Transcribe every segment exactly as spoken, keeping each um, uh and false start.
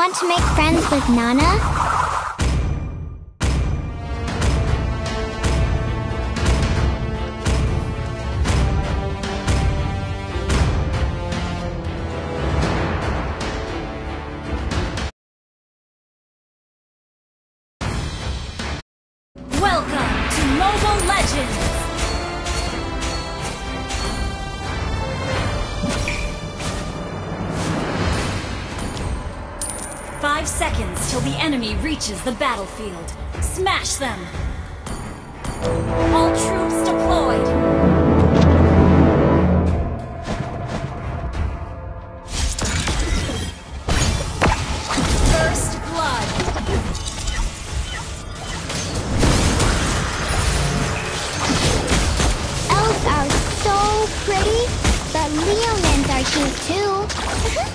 Want to make friends with Nana? Welcome to Mobile Legends! Five seconds till the enemy reaches the battlefield. Smash them! All troops deployed! First blood! Elves are so pretty, but Leonins are cute too.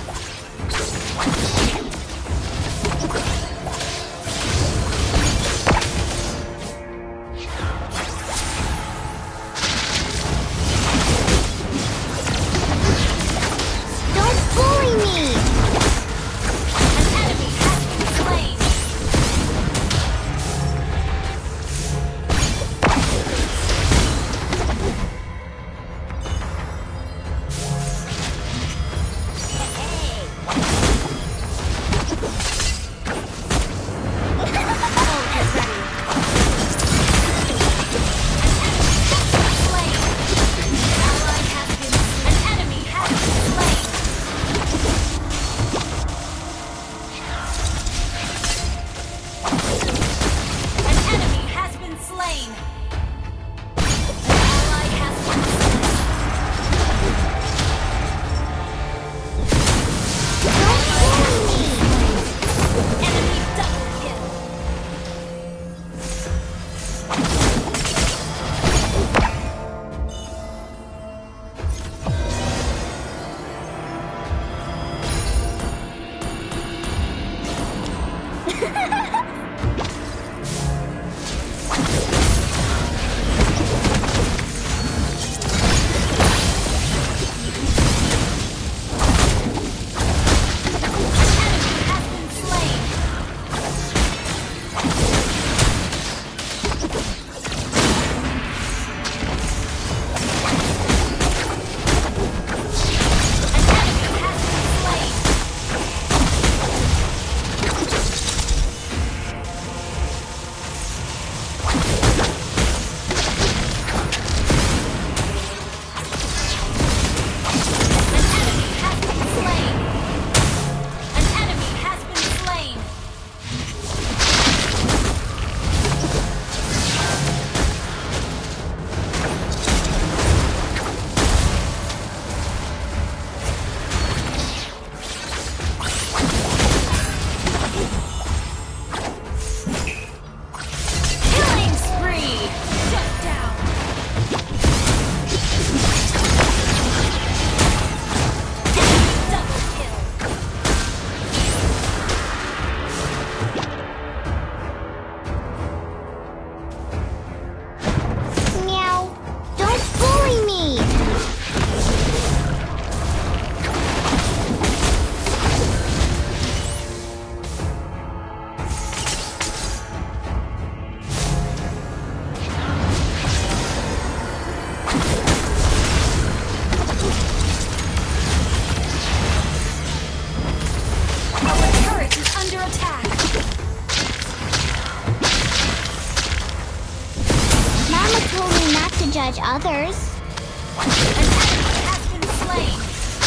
Judge others. An enemy has been slain.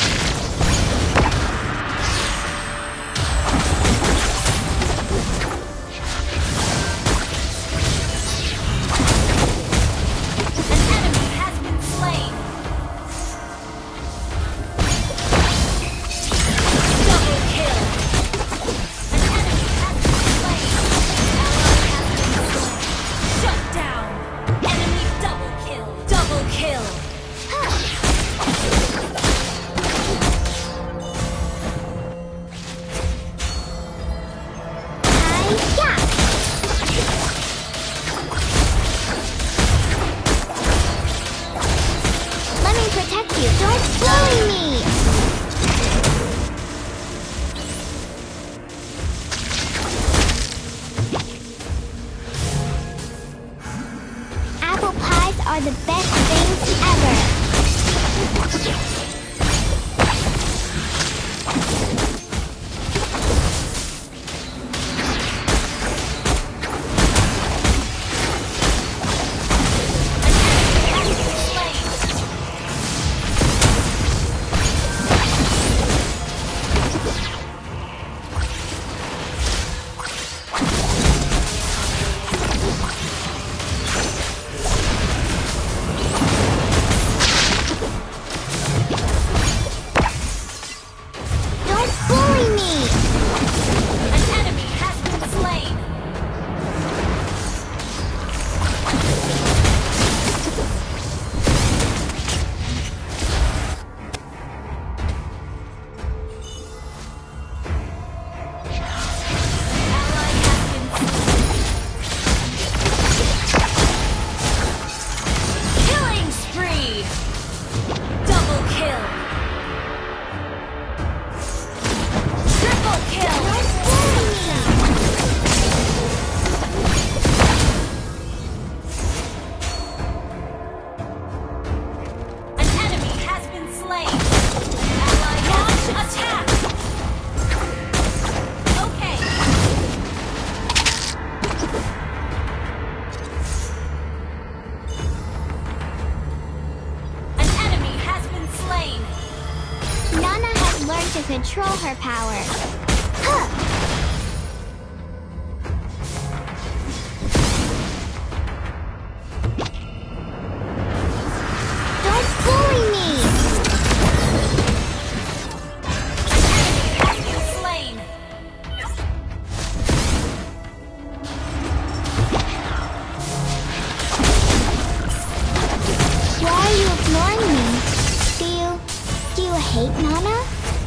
An enemy has been slain. Double kill. An enemy has been slain. Ally has been slain. Shut down. Enemy double kill. Double kill! are the best things ever. To control her power. Huh. Don't bully me! Enemy has been slain. Why are you ignoring me? Do you... do you hate Nana?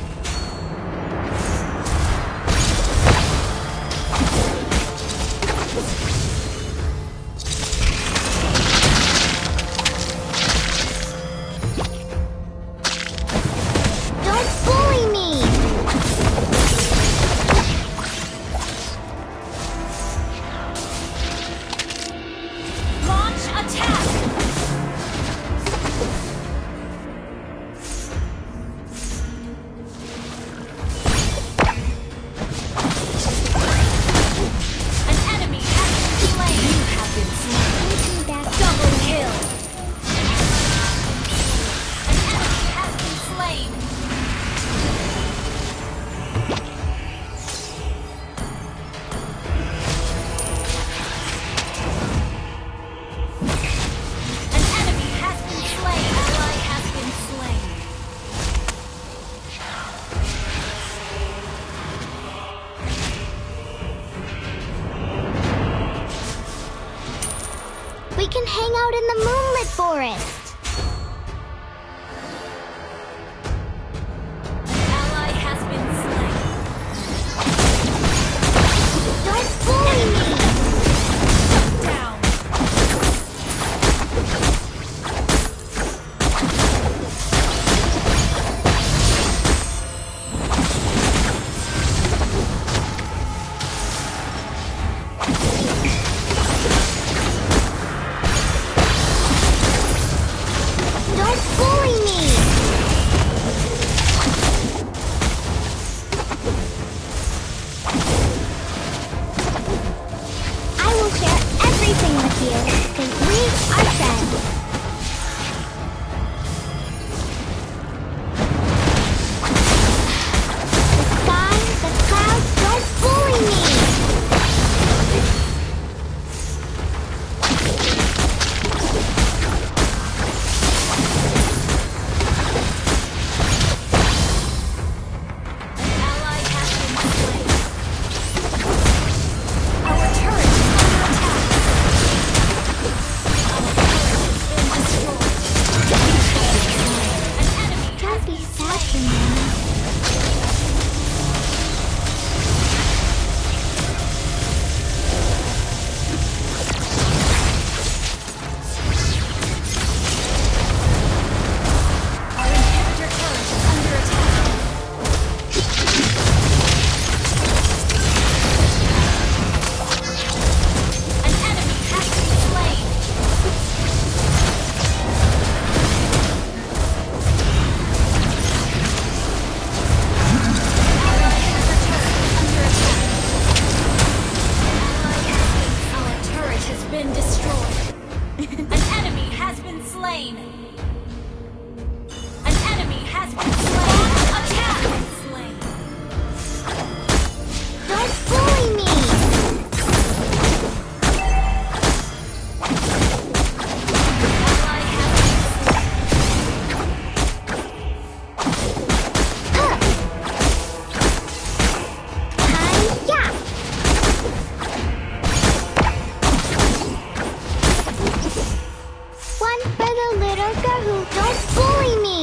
We can hang out in the Moonlit Forest. An ally has been slain. Don't bully me! Down. An enemy has been slain. An enemy has been slain. Attack! Slain. Don't bully me! Ally has been Huh. Hi-ya! One for the little girl who don't bully me!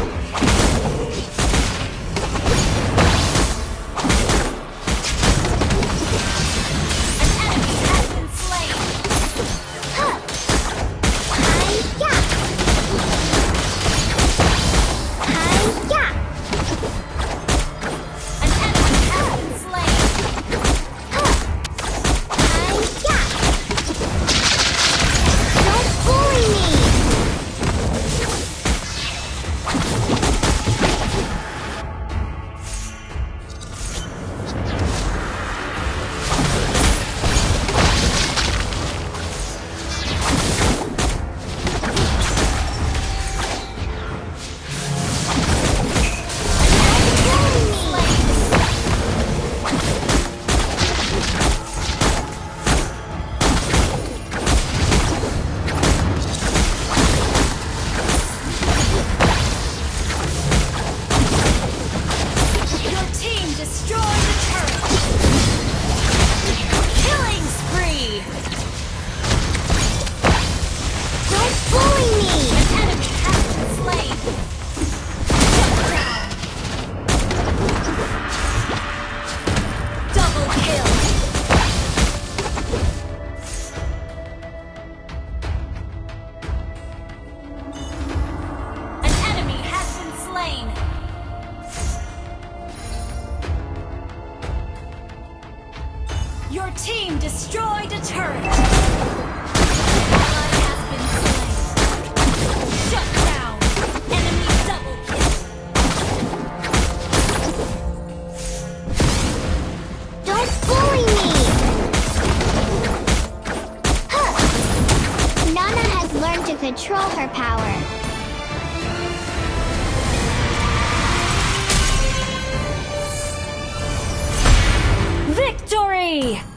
An enemy has been slain. Huh. Hi-ya! Hi-ya! An enemy has been slain. Huh. Hi-ya! Don't bully me! Your team destroyed the turret. Killing spree. Don't bully me! An enemy has been slain. Shut down. Double kill. An enemy has been slain. Your team destroyed a turret. Ally has been slain. Shut down. Enemy double kill. Don't bully me! Huh. Nana has learned to control her power. Victory!